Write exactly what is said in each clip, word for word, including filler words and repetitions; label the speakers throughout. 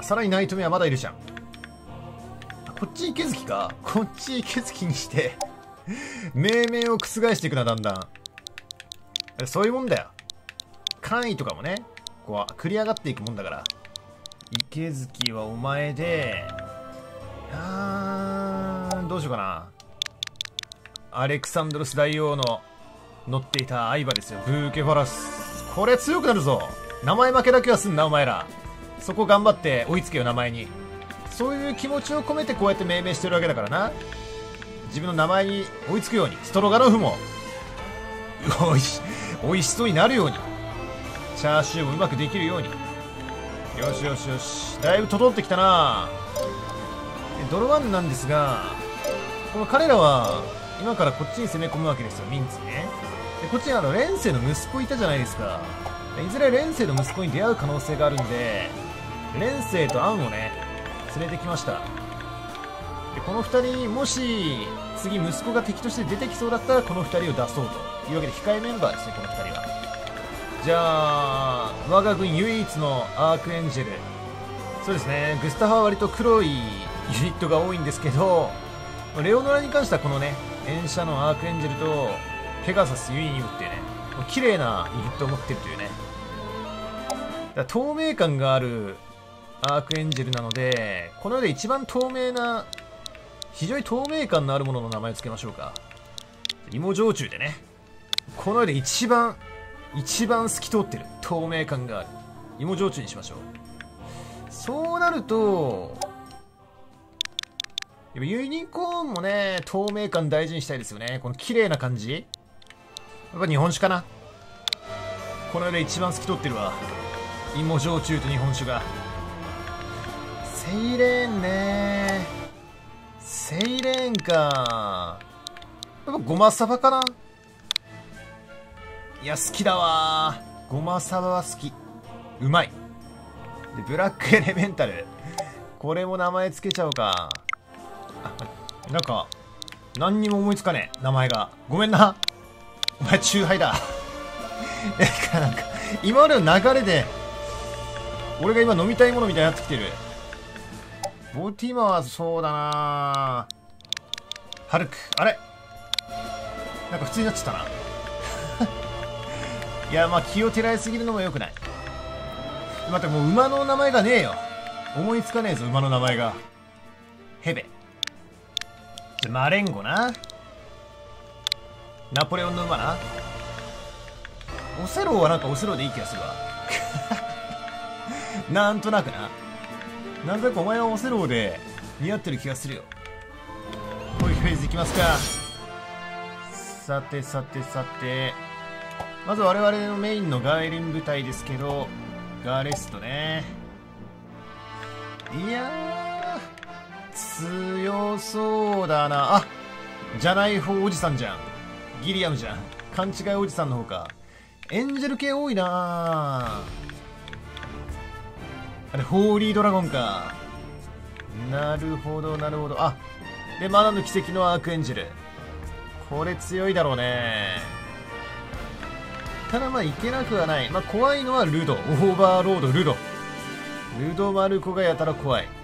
Speaker 1: さらにナイトメはまだいるじゃん。こっち池月か。こっち池月にして命名を覆していくな、だんだん。そういうもんだよ。簡易とかもね、こう繰り上がっていくもんだから。池月はお前で、あーどうしようかな。アレクサンドロス大王の乗っていた相場ですよ。ブーケファラス。これ強くなるぞ。名前負けだけはすんな、お前ら。そこ頑張って追いつけよ、名前に。そういう気持ちを込めてこうやって命名してるわけだからな。自分の名前に追いつくように、ストロガノフもおいしおいしそうになるように、チャーシューもうまくできるように。よしよしよし、だいぶ整ってきたな。ドロワンなんですが、この彼らは今からこっちに攻め込むわけですよ、ミンツね。でこっちにあの連星の息子いたじゃないですか。いずれ連星の息子に出会う可能性があるんで、連星とアンをね連れてきました。でこのふたり、もし次息子が敵として出てきそうだったらこのふたりを出そうというわけで、控えメンバーですね、このふたりは。じゃあ我が軍唯一のアークエンジェル、そうですね、グスタファは割と黒いユニットが多いんですけど、レオノラに関してはこのね炎射のアークエンジェルとペガサスユイニウっていうね綺麗なユニットを持ってるというね。だから透明感があるアークエンジェルなので、この世で一番透明な、非常に透明感のあるものの名前を付けましょうか。芋焼酎でね、この世で一番一番透き通ってる透明感がある芋焼酎にしましょう。そうなるとユニコーンもね透明感大事にしたいですよね。この綺麗な感じ、やっぱ日本酒かな。この世で一番透き通ってるわ、芋焼酎と日本酒が。セイレーンね、セイレーンか。やっぱごまサバかな。いや好きだわー、ごまサバは好き、うまい。でブラックエレメンタル、これも名前つけちゃおうか。あ、なんか何にも思いつかねえ名前が、ごめんな。お前チューハイだなんか今までの流れで俺が今飲みたいものみたいになってきてる。ボティマはそうだな。ハルク、あれなんか普通になっちゃったないやまあ気をてらいすぎるのもよくない。待って、もう馬の名前がねえよ、思いつかねえぞ馬の名前が。ヘベ、じゃマレンゴな、ナポレオンの馬な。オセローはなんかオセローでいい気がするわなんとなくな、なんとなくお前はオセローで似合ってる気がするよ。こういうフェーズいきますか。さてさてさて、まず我々のメインのガーエリン部隊ですけど、ガーレストね。いやー強そうだな。あ、じゃない方おじさんじゃん、ギリアムじゃん、勘違いおじさんの方か。エンジェル系多いなあ。あれホーリードラゴンか。なるほどなるほど。あでマナの奇跡のアークエンジェル、これ強いだろうね。ただまあいけなくはない。まあ怖いのはルド、オーバーロードルド、ルドマルコがやたら怖い。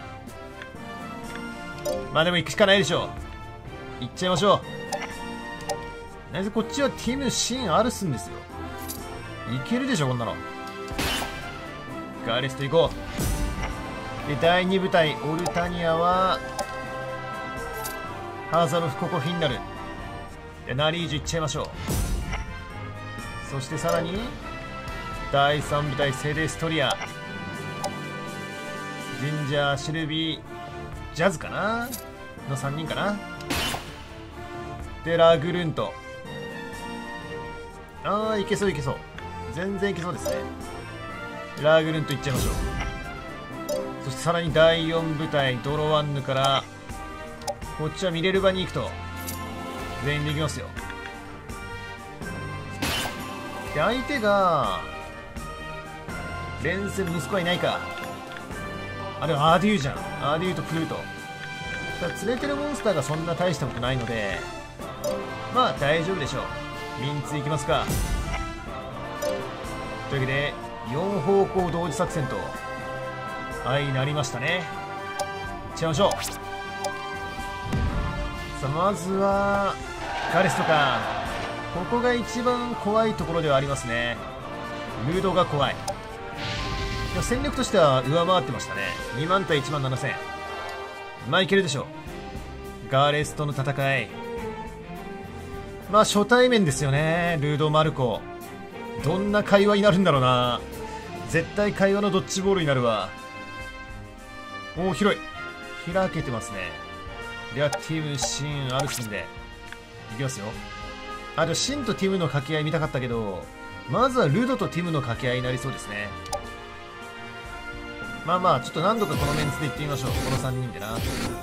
Speaker 1: まあでも行くしかないでしょう。行っちゃいましょう。なぜこっちはティムシンアルスンですよ。いけるでしょこんなの。ガーレスト行こう。でだいに部隊オルタニアはハーザロフココフィンナルでナリージュ行っちゃいましょう。そしてさらにだいさん部隊セレストリア、ジンジャー、シルビー、ジャズかなのさんにんかな。でラグルント、ああいけそういけそう、全然いけそうですね。ラグルントいっちゃいましょう。そしてさらにだいよん部隊ドロワンヌから、こっちはミレルバに行くと全員で行きますよ。で相手が連戦の息子はいないか。あでもアーデューじゃん、アーデューとプルート。ただ連れてるモンスターがそんな大したことないのでまあ大丈夫でしょう。ミンツいきますか。というわけでよん方向同時作戦と愛なりましたね。いっちゃいましょう。さあまずはガレストか。ここが一番怖いところではありますね。ルードが怖い。いや戦力としては上回ってましたね。にまん対いちまんななせん。まあいけるでしょう。ガーレスとの戦い、まあ初対面ですよね。ルード・マルコ、どんな会話になるんだろうな。絶対会話のドッジボールになるわ。おお広い、開けてますね。ではティム、シン、アルシンでいきますよ。あとシンとティムの掛け合い見たかったけど、まずはルドとティムの掛け合いになりそうですね。まあまあちょっと何度かこのメンツでいってみましょう。このさんにんでな。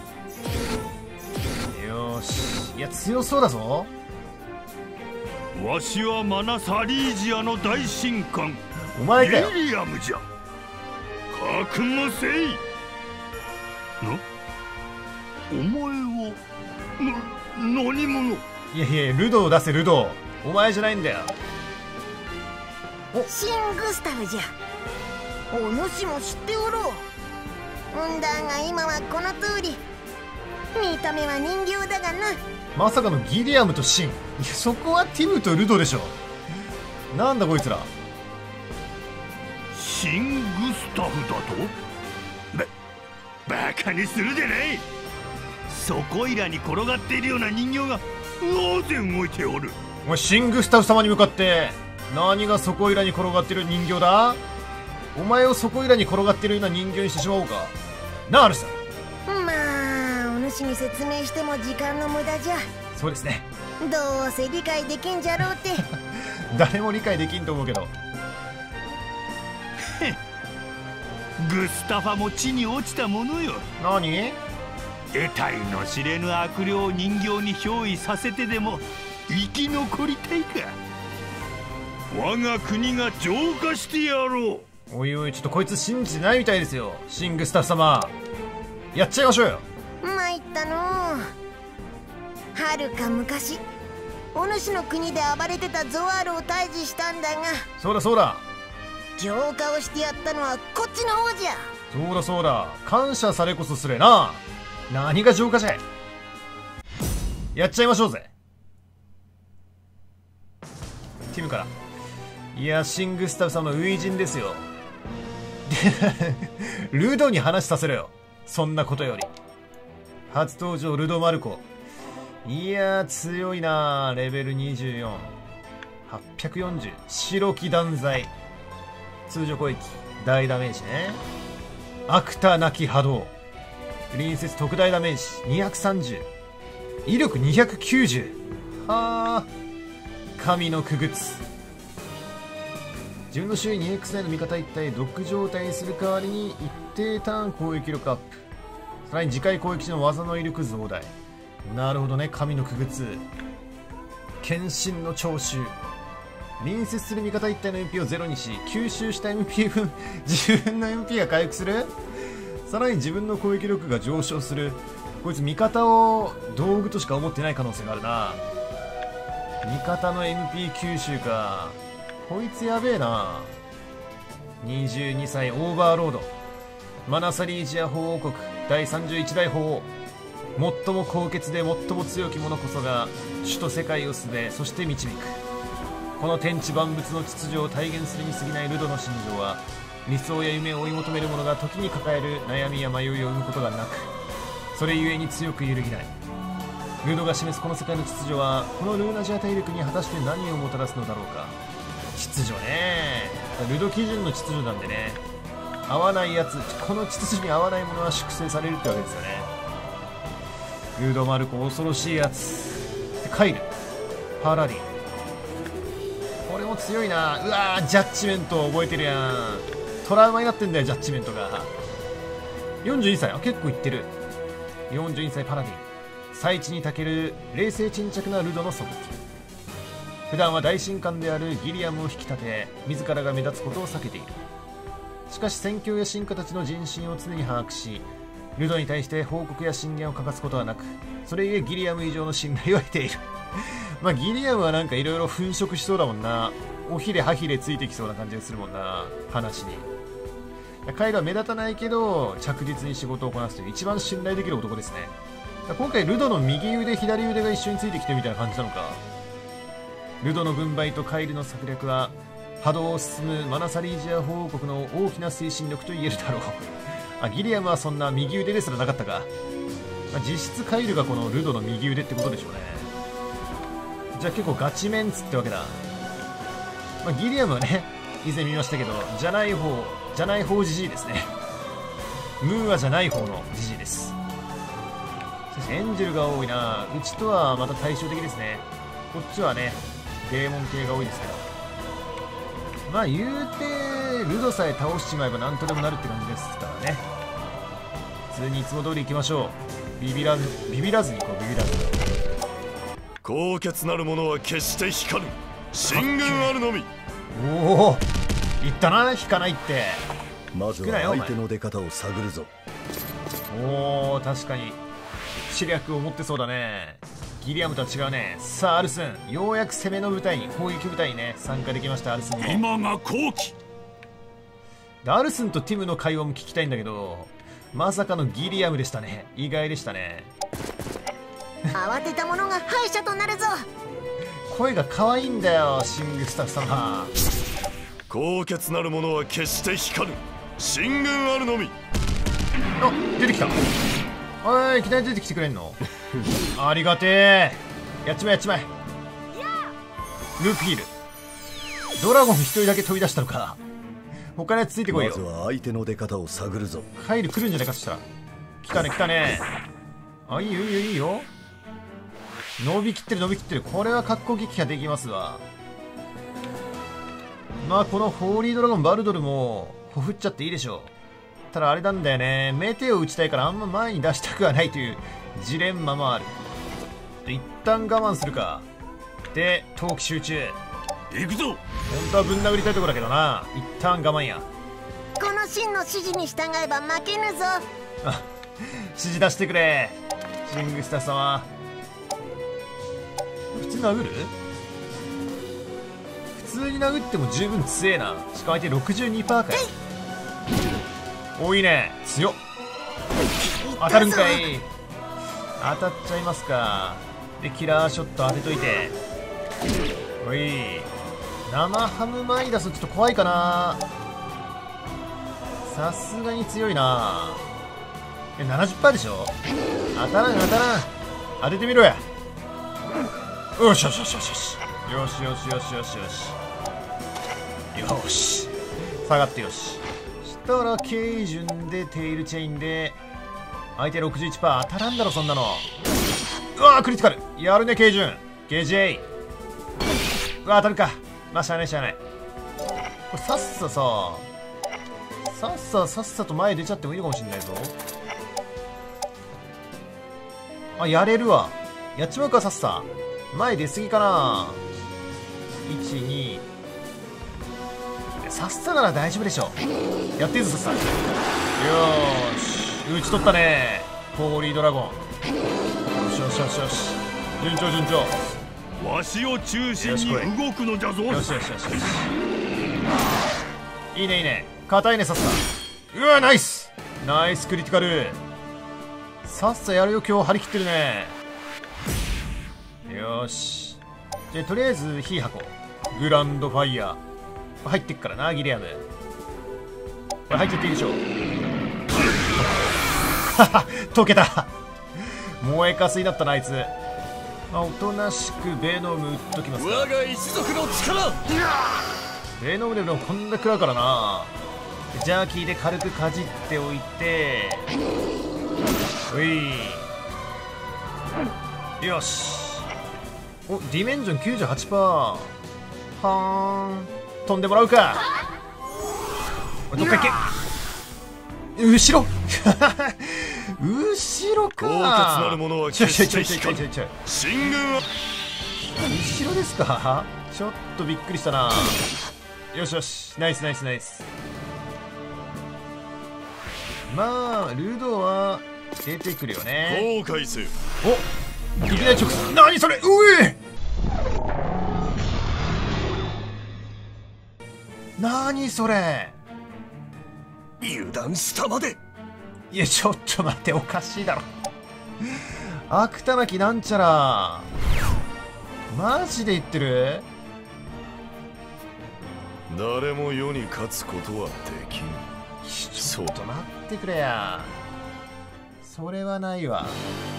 Speaker 1: よーし、いや強そうだぞ。
Speaker 2: わしはマナ・サリージアの大神官
Speaker 1: お前かよ。
Speaker 2: ゲリアムじゃ。覚悟せい。な、お前はな、何者。
Speaker 1: いやいや、ルドを出せルド、お前じゃないんだよ。
Speaker 3: おシン・グスタフじゃ。お主も知っておろう。んだが今はこの通り、見た目は人形だがな。
Speaker 1: まさかのギリアムとシン。いやそこはティムとルドでしょ。なんだこいつら。
Speaker 2: シン・グスタフだと。ばバカにするでない。そこいらに転がっているような人形がなぜ動いておる。
Speaker 1: お前シン・グスタフ様に向かって何がそこいらに転がってる人形だ。お前をそこいらに転がってるような人形にしてしまおうかな。あるさん、
Speaker 3: まあお主に説明しても時間の無駄じゃ。
Speaker 1: そうですね。
Speaker 3: どうせ理解できんじゃろうって
Speaker 1: 誰も理解できんと思うけど
Speaker 2: グスタファも地に落ちたものよ。
Speaker 1: 何、
Speaker 2: 得体の知れぬ悪霊人形に憑依させてでも生き残りたいか。我が国が浄化してやろう。
Speaker 1: おいおい、ちょっとこいつ信じてないみたいですよ。シン・グスタフ様、やっちゃいましょうよ。
Speaker 3: 参ったのう。はるか昔お主の国で暴れてたゾワールを退治したんだが、
Speaker 1: そうだそうだ
Speaker 3: 浄化をしてやったのはこっちの方じゃ。
Speaker 1: そうだそうだ、感謝されこそすれな。何が浄化じゃい。やっちゃいましょうぜ。ティムから、いやシン・グスタフ様の初陣ですよルドに話させろよ、そんなことより。初登場ルド・マルコ、いやー強いな。レベルにじゅうよん、はっぴゃくよんじゅう、白き断罪、通常攻撃大ダメージね。アクタなき波動、隣接特大ダメージにひゃくさんじゅう、威力にひゃくきゅうじゅう。はあ、神の傀儡。自分の周囲に エックス 内の味方一体ドック状態にする代わりに一定ターン攻撃力アップ、さらに次回攻撃時の技の威力増大。なるほどね、神の傀儡。献身の徴収、隣接する味方一体の エムピー をゼロにし、吸収した エムピー 分自分の エムピー が回復する。さらに自分の攻撃力が上昇する。こいつ味方を道具としか思ってない可能性があるな。味方の エムピー 吸収か。こいつやべえな。にじゅうにさいオーバーロード、マナサリージア法王国だいさんじゅういちだい法王、最も高潔で最も強き者こそが首都世界をすべ、そして導く。この天地万物の秩序を体現するに過ぎないルドの心情は、理想や夢を追い求める者が時に抱える悩みや迷いを生むことがなく、それゆえに強く揺るぎない。ルドが示すこの世界の秩序は、このルーナジア大陸に果たして何をもたらすのだろうか。秩序ね、ルド基準の秩序なんでね、合わないやつ、この秩序に合わないものは粛清されるってわけですよね。ルド・マルコ恐ろしいやつ。カイル、パラディン、これも強いな。うわー、ジャッジメント覚えてるやん。トラウマになってんだよジャッジメントが。よんじゅうにさい、あ結構いってる。よんじゅうにさいパラディン、最地にたける冷静沈着なルドの側近。普段は大神官であるギリアムを引き立て、自らが目立つことを避けている。しかし戦況や進化たちの人心を常に把握し、ルドに対して報告や進言を欠かすことはなく、それゆえギリアム以上の信頼を得ているまあギリアムはなんかいろいろ粉飾しそうだもんな。おひれはひれついてきそうな感じがするもんな、話に。 カイルは目立たないけど着実に仕事をこなすという一番信頼できる男ですね。今回ルドの右腕左腕が一緒についてきてるみたいな感じなのか。ルドの軍配とカイルの策略は波動を進むマナサリージア法王国の大きな推進力と言えるだろう。あ、ギリアムはそんな右腕ですらなかったか。まあ、実質カイルがこのルドの右腕ってことでしょうね。じゃあ結構ガチメンツってわけだ。まあ、ギリアムはね以前見ましたけどじゃない方じゃない方ジジイですね。ムーアじゃない方のジジイです。そしてエンジェルが多いな。うちとはまた対照的ですね。こっちはねデーモン系が多いですけど、まあ言うてルドさえ倒しちまえばなんとでもなるって感じですからね。普通にいつも通り行きましょう。ビビらずビビらずに行こう。ビビらず。
Speaker 4: 高潔なる者は決して引かぬ。進軍あるのみ。
Speaker 1: おお言ったな、引かないって。
Speaker 4: まずは相手の出方を探るぞ。
Speaker 1: おお確かに知略を持ってそうだね。ギリアムとは違うね。さあアルスン、ようやく攻めの部隊に攻撃部隊にね参加できました。アルスンも
Speaker 2: 今が好機。
Speaker 1: アルスンとティムの会話も聞きたいんだけど、まさかのギリアムでしたね。意外でしたね。
Speaker 3: 慌てた者が敗者となるぞ。
Speaker 1: 声が可愛いんだよシングスタッフ様。
Speaker 4: 高潔なる者は決して引かぬ。進軍あるのみ。
Speaker 1: あ、出てきた。おい、いきなり出てきてくれんのありがてえ。やっちまえやっちまえ。ルフィールドラゴン一人だけ飛び出したのか。他のやつついてこいよ。
Speaker 4: まずは相手の出方を探るぞ。
Speaker 1: カイル来るんじゃないか。そしたら来たね来たね。あ、いいよいいよいいよ。伸びきってる伸びきってる。これは格好撃破できますわ。まあこのホーリードラゴンバルドルもほふっちゃっていいでしょう。ただあれなんだよね、メテを打ちたいからあんま前に出したくはないというジレンマもある。一旦我慢するか。で闘気集中。
Speaker 2: 行くぞ。
Speaker 1: 本当はぶん殴りたいところだけどな。一旦我慢や。
Speaker 3: この真の指示に従えば負けぬぞ。
Speaker 1: あ、指示出してくれシングスター様。普通殴る？普通に殴っても十分強えな。しかも相手 ろくじゅうにパーセント かよ。お、いいね、強っ。当たるんかい。当たっちゃいますか。でキラーショット当てといて。おい、生ハム前に出すとちょっと怖いかな。さすがに強いな。え ななじゅっパーセント でしょ。当たらん当たらん。当ててみろや。よしよしよしよしよしよしよしよしよしよしよし。下がってよし。したらケイジュンでテイルチェインで相手 ろくじゅういちパーセント 当たらんだろそんなの。うわークリティカルやるねケイジュン。ケージェイ。うわ当たるか。まあしゃあないしゃあない。これさっさささっささっさと前出ちゃってもいいのかもしんないぞ。あ、やれるわ。やっちまうか。さっさ前出過ぎかな。いち、にさっさなら大丈夫でしょ。やっていいぞさっさ。よーし打ち取ったねホーリードラゴン。よしよしよしよし順調順調。
Speaker 2: わしを中心に動くのじゃぞ。
Speaker 1: よしよしよしよし。いいねいいね。硬いねさっさ。うわナイスナイスクリティカル。さっさやるよ今日張り切ってるね。よしじゃあとりあえず火箱グランドファイヤー入ってっからなギリアム。これ入っちゃっていいでしょ。溶けた燃えかすになったなあいつ。まあ、おとなしくベノム打っときますか。
Speaker 4: 我が一族の力。
Speaker 1: ベノムでもこんな食らうからな。ジャーキーで軽くかじっておいて、ういよし。おディメンジョン きゅうじゅうはちパーセント。はーん飛んでもらうか。どっか行け。後ろ後ろか。
Speaker 4: 高潔なる者は決して引かぬ。進軍は
Speaker 1: 後ろですか。ちょっとびっくりしたな。よしよしナイスナイスナイス。まあルドは出てくるよね。
Speaker 4: 後悔せよ。
Speaker 1: おいきなり直接。何それ。うえ何それ。
Speaker 2: 許
Speaker 4: 油断したまで。
Speaker 1: いやちょっと待って、おかしいだろ。悪たなきなんちゃら、マジで言ってる？
Speaker 4: 誰も世に勝つことはできん。
Speaker 1: ちょっと待ってくれや。それはないわ。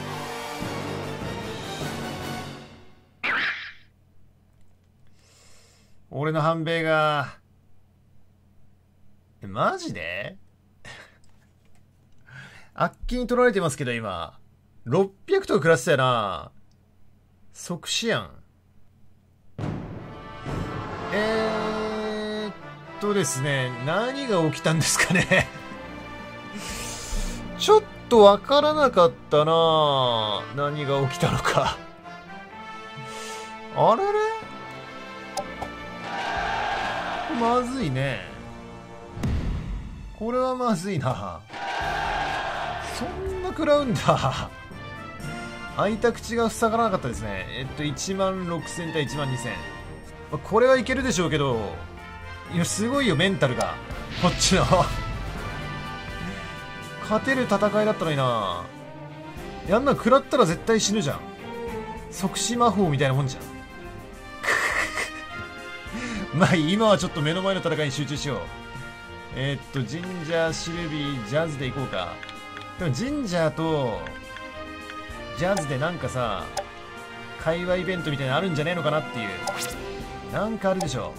Speaker 1: 俺の反米が、えマジであっきに取られてますけど今ろっぴゃくとか食らってたよな。即死やん。えーっとですね、何が起きたんですかね。ちょっとわからなかったな、何が起きたのか。あれれ、まずいね。これはまずいな。そんな食らうんだ。開いた口が塞がらなかったですね。えっといちまんろくせん対いちまんにせん、まあ、これはいけるでしょうけど、いやすごいよメンタルがこっちの。勝てる戦いだったのにな。やんな食らったら絶対死ぬじゃん。即死魔法みたいなもんじゃん。まあ今はちょっと目の前の戦いに集中しよう。えー、っとジンジャー、シルビー、ジャズでいこうか。でもジンジャーとジャズでなんかさ、会話イベントみたいなのあるんじゃねえのかなっていう。なんかあるでしょ。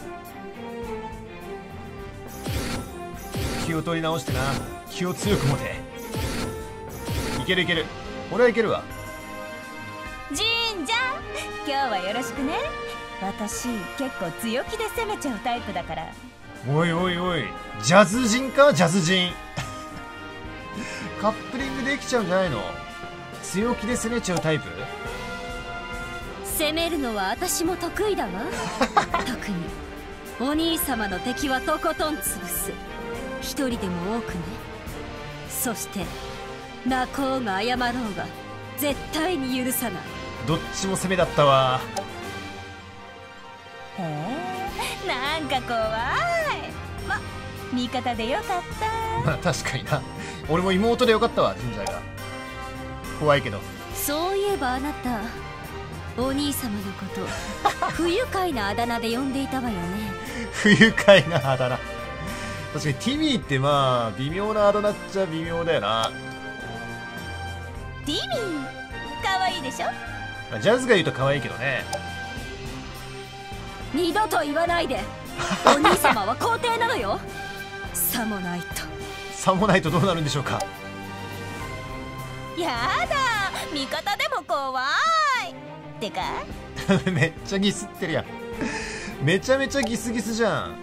Speaker 1: 気を取り直してな。気を強く持て。いけるいける、俺はいけるわ。
Speaker 5: ジンジャー、今日はよろしくね。私結構強気で攻めちゃうタイプだから。
Speaker 1: おいおいおい、ジャズ人か、ジャズ人。カップリングできちゃうんじゃないの？強気で攻めちゃうタイプ？
Speaker 5: 攻めるのは私も得意だわ。特にお兄様の敵はとことん潰す。一人でも多くね。そして泣こうが謝ろうが絶対に許さない。
Speaker 1: どっちも攻めだったわ。
Speaker 5: へえ、なんか怖い。ま、味方でよかった。
Speaker 1: まあ確かにな。俺も妹でよかったわ、ジンジャーが。怖いけど。
Speaker 5: そういえばあなた、お兄様のこと不愉快なあだ名で呼んでいたわよね。
Speaker 1: 不愉快なあだ名。確かにティミーってまあ微妙なあだ名っちゃ微妙だよな。
Speaker 5: ティミー可愛いでしょ。
Speaker 1: ジャズが言うと可愛いけどね。
Speaker 5: 二度と言わないで。お兄様は皇帝なのよ。さもないと。
Speaker 1: さもないとどうなるんでしょうか。
Speaker 5: やだ、味方でも怖いってか。
Speaker 1: めっちゃギスってるやん。めちゃめちゃギスギスじゃん。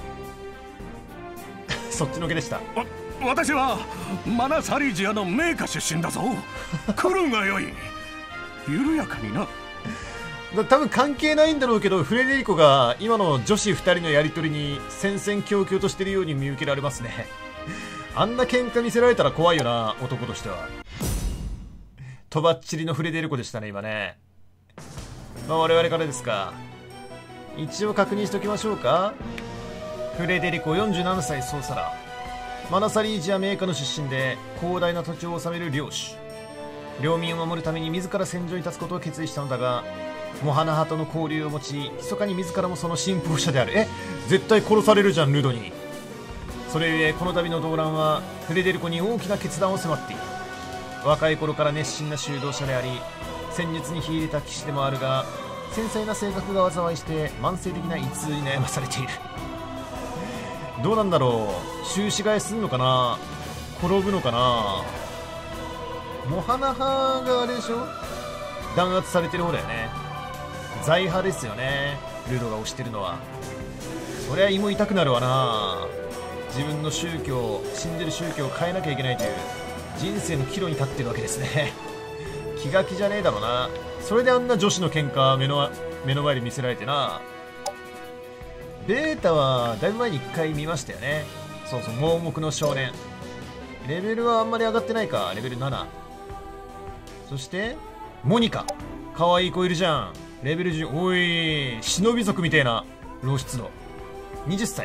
Speaker 1: そっちのけでした。
Speaker 2: 私はマナサリージアの名家出身だぞ。来るがよい。緩やかにな。
Speaker 1: 多分関係ないんだろうけど、フレデリコが今の女子ふたりのやり取りに戦々恐々としてるように見受けられますね。あんな喧嘩見せられたら怖いよな、男としては。とばっちりのフレデリコでしたね今ね。まあ我々からですか。一応確認しておきましょうか。フレデリコよんじゅうななさい総サラ、マナサリージア名家の出身で広大な土地を治める領主。領民を守るために自ら戦場に立つことを決意したのだが、モハナ派との交流を持ち、密かに自らもその信奉者である。え、絶対殺されるじゃんルドに。それゆえこの度の動乱はフレデリコに大きな決断を迫っている。若い頃から熱心な修道者であり、戦術に秀でた騎士でもあるが、繊細な性格が災いして慢性的な胃痛に悩まされている。どうなんだろう、終始替えすんのかな、転ぶのかな。モハナ派があれでしょ、弾圧されてる方だよね。財派ですよね、ルドが推してるのは。そりゃ胃も痛くなるわな。自分の宗教、信じる宗教を変えなきゃいけないという人生の岐路に立ってるわけですね。気が気じゃねえだろうな。それであんな女子の喧嘩目の目の前で見せられてな。ベータはだいぶ前にいっかい見ましたよね。そうそう、盲目の少年。レベルはあんまり上がってないか、レベルなな。そしてモニカ、かわいい子いるじゃん、レベルじゅう。おい、忍び族みたいな露出度。はたち。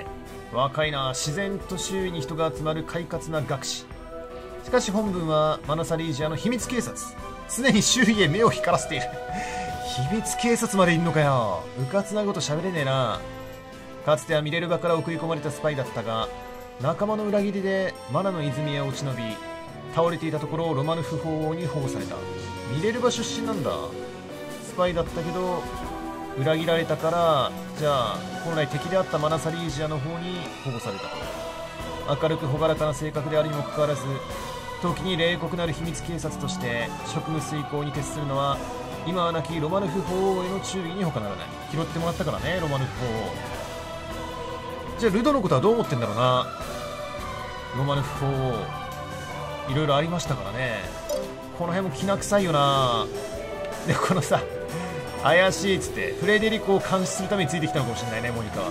Speaker 1: 若いな。自然と周囲に人が集まる快活な学士。しかし本文はマナサリージアの秘密警察。常に周囲へ目を光らせている。秘密警察までいんのかよ。うかつなこと喋れねえな。かつてはミレルバから送り込まれたスパイだったが、仲間の裏切りでマナの泉へ落ち延び、倒れていたところをロマヌフ法王に保護された。ミレルバ出身なんだ。スパイだったけど裏切られたから、じゃあ本来敵であったマナサリージアの方に保護されたと。明るく朗らかな性格であるにもかかわらず、時に冷酷なる秘密警察として職務遂行に徹するのは今は亡きロマヌフ法王への注意に他ならない。拾ってもらったからね、ロマヌフ法王。じゃあルドのことはどう思ってんだろうな。ロマヌフ法王いろいろありましたからね。この辺もきな臭いよな。でこのさ、怪しいっつってフレデリコを監視するためについてきたのかもしれないね、モニカは。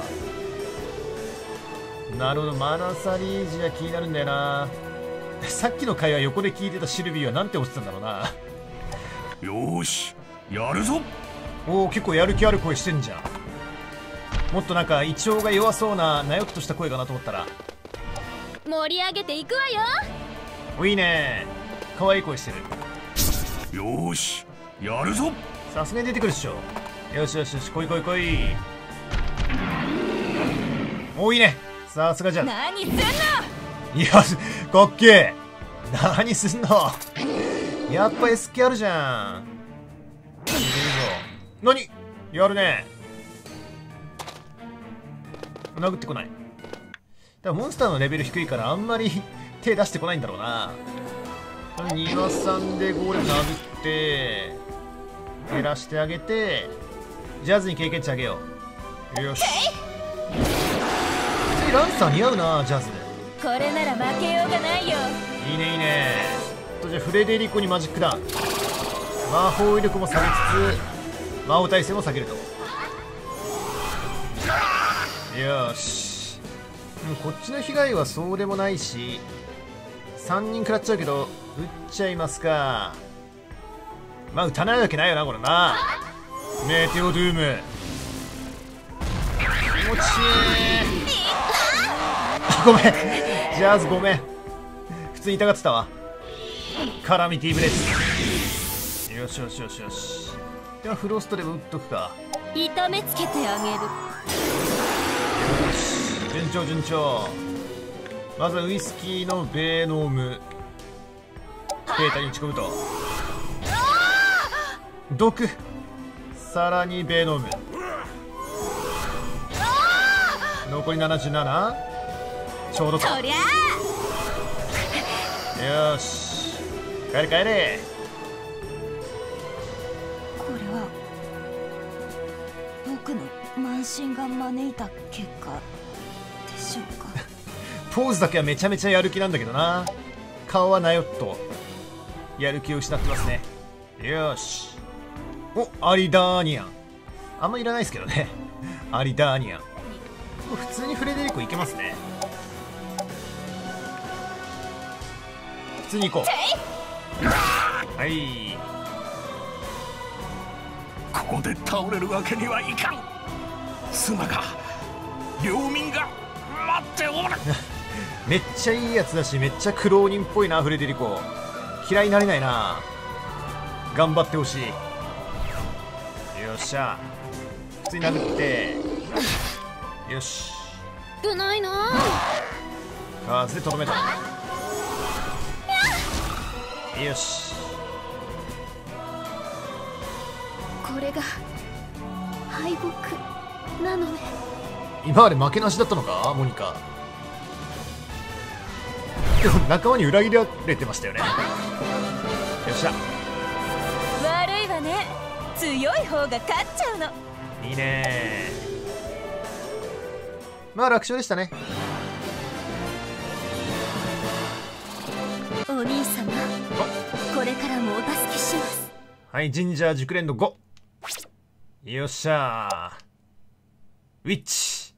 Speaker 1: なるほど、マナサリージア気になるんだよな。さっきの会話横で聞いてたシルビーはなんて落ちてたんだろうな。
Speaker 2: よーし、やるぞ。
Speaker 1: おお、結構やる気ある声してんじゃん。もっとなんか胃腸が弱そうななよっとした声かなと思ったら、
Speaker 5: 盛り上げていくわよ。
Speaker 1: お、いいね、可愛い声してる。
Speaker 2: よーし、やるぞ。
Speaker 1: さすがに出てくるっしょ。よしよしよし、来い来い来い。お、いいね、さすがじゃん。
Speaker 5: 何すんの。
Speaker 1: いや、かっけえ。何すんの。やっぱ エスケー あるじゃん。いるぞ。何やるね。殴ってこない。だからモンスターのレベル低いからあんまり手出してこないんだろうな。にわさんでゴーレム殴って減らしてあげて、ジャズに経験値あげよう。よし。普通にランサー似合うな、ジャズ。
Speaker 5: これなら負けようがないよ。
Speaker 1: いいねいいね。とじゃあフレデリコにマジックダウン。魔法威力も下げつつ魔法耐性も下げると。よし、でもこっちの被害はそうでもないし、さんにん食らっちゃうけど撃っちゃいますか。まあ撃たないわけないよなこれな。メテオドゥーム気持ちいい。あ、ごめんジャズごめん、普通に痛がってたわ。カラミティブレス。よしよしよしよし。ではフロストでも打っとくか。
Speaker 5: 痛めつけてあげる。
Speaker 1: よし、順調順調。まずはウイスキーのベーノームベータに打ち込むと毒、さらにベーノーム、残りななじゅうなな、ちょうどか。
Speaker 5: そりゃ
Speaker 1: よし、帰れ帰れ。
Speaker 5: これは僕の慢心が招いた結果でしょうか。
Speaker 1: ポーズだけはめちゃめちゃやる気なんだけどな。顔はなよっとやる気を失ってますね。よし、お、アリダーニアン。あんまいらないですけどね。アリダーニアン普通にフレデリコいけますね。普通に行こう。はい、
Speaker 2: ここで倒れるわけにはいかん。妻が、領民が待っておる。
Speaker 1: めっちゃいいやつだし、めっちゃ苦労人っぽいなフレデリコ。嫌いになれないな。頑張ってほしい。よっしゃ、普通に殴って、よし、
Speaker 5: 少ないな。
Speaker 1: 風でとどめた。よし、
Speaker 5: これが敗北なのね。
Speaker 1: 今まで負けなしだったのかモニカ。でも仲間に裏切られてましたよね。よっしゃ、
Speaker 5: 悪いわね、強い方が勝っちゃうの。
Speaker 1: いいね。まあ楽勝でしたね。
Speaker 5: お兄様、これからもお助けします。
Speaker 1: はい、ジンジャー熟練度ご。よっしゃー、ウィッチ。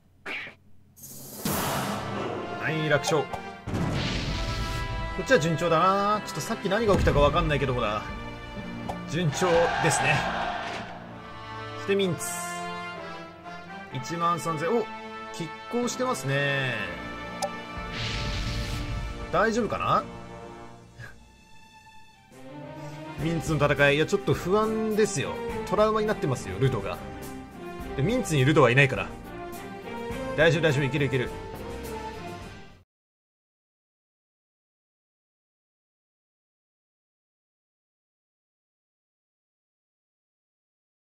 Speaker 1: はい、楽勝。こっちは順調だな。ちょっとさっき何が起きたか分かんないけど、ほら順調ですね。そしてミンツいちまんさんぜん、お、来拮抗してますね。大丈夫かな。ミンツの戦い、いやちょっと不安ですよ。トラウマになってますよルドが。でミンツにルドはいないから大丈夫大丈夫、いけるいける。